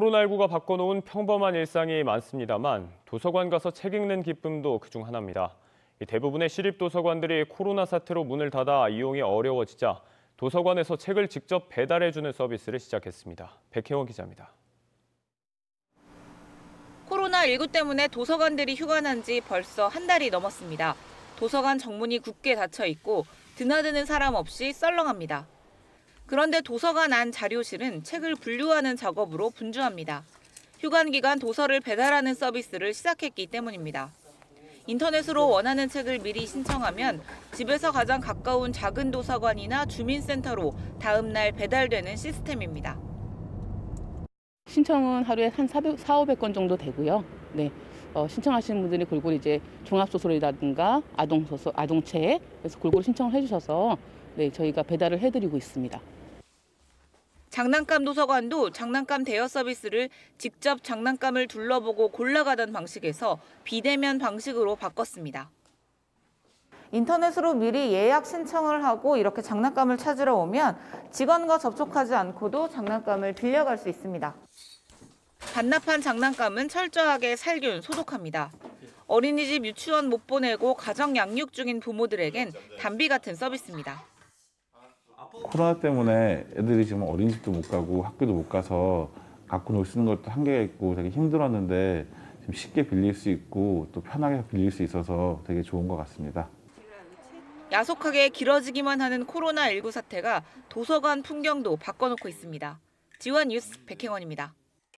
코로나19가 바꿔놓은 평범한 일상이 많습니다만 도서관 가서 책 읽는 기쁨도 그중 하나입니다. 대부분의 시립도서관들이 코로나 사태로 문을 닫아 이용이 어려워지자 도서관에서 책을 직접 배달해주는 서비스를 시작했습니다. 백혜원 기자입니다. 코로나19 때문에 도서관들이 휴관한 지 벌써 한 달이 넘었습니다. 도서관 정문이 굳게 닫혀 있고 드나드는 사람 없이 썰렁합니다. 그런데 도서관 안 자료실은 책을 분류하는 작업으로 분주합니다. 휴관 기간 도서를 배달하는 서비스를 시작했기 때문입니다. 인터넷으로 원하는 책을 미리 신청하면 집에서 가장 가까운 작은 도서관이나 주민센터로 다음 날 배달되는 시스템입니다. 신청은 하루에 한 400~500건 정도 되고요. 네. 신청하시는 분들이 골고루 이제 종합소설이라든가 아동소설, 아동책 그래서 골고루 신청을 해주셔서 네, 저희가 배달을 해드리고 있습니다. 장난감 도서관도 장난감 대여 서비스를 직접 장난감을 둘러보고 골라가던 방식에서 비대면 방식으로 바꿨습니다. 인터넷으로 미리 예약 신청을 하고 이렇게 장난감을 찾으러 오면 직원과 접촉하지 않고도 장난감을 빌려갈 수 있습니다. 반납한 장난감은 철저하게 살균, 소독합니다. 어린이집 유치원 못 보내고 가정 양육 중인 부모들에겐 담비 같은 서비스입니다. 코로나 때문에 애들이 지금 어린이집도 못 가고 학교도 못 가서 갖고 놀 수 있는 것도 한계가 있고 되게 힘들었는데 지금 쉽게 빌릴 수 있고 또 편하게 빌릴 수 있어서 되게 좋은 것 같습니다. 야속하게 길어지기만 하는 코로나19 사태가 도서관 풍경도 바꿔놓고 있습니다. 지원 뉴스 백혜원입니다.